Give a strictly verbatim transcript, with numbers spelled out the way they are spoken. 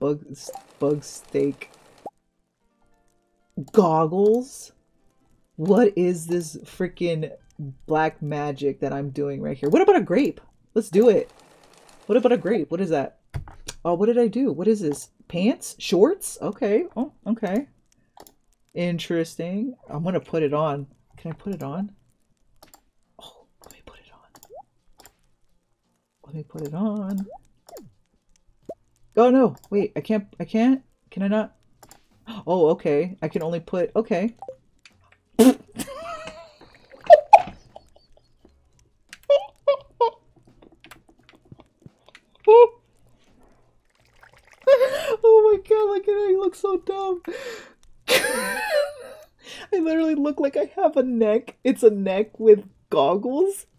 bug bug steak goggles. What is this freaking black magic that I'm doing right here? What about a grape? Let's do it. What about a grape? What is that? Oh, what did I do? What is this? Pants? Shorts? Okay. Oh, okay. Interesting. I'm gonna put it on. Can I put it on? Oh, let me put it on. Let me put it on. Oh no, wait, I can't, I can't? Can I not? Oh, okay. I can only put, okay. Oh my god, look at it, I look so dumb. I literally look like I have a neck. It's a neck with goggles.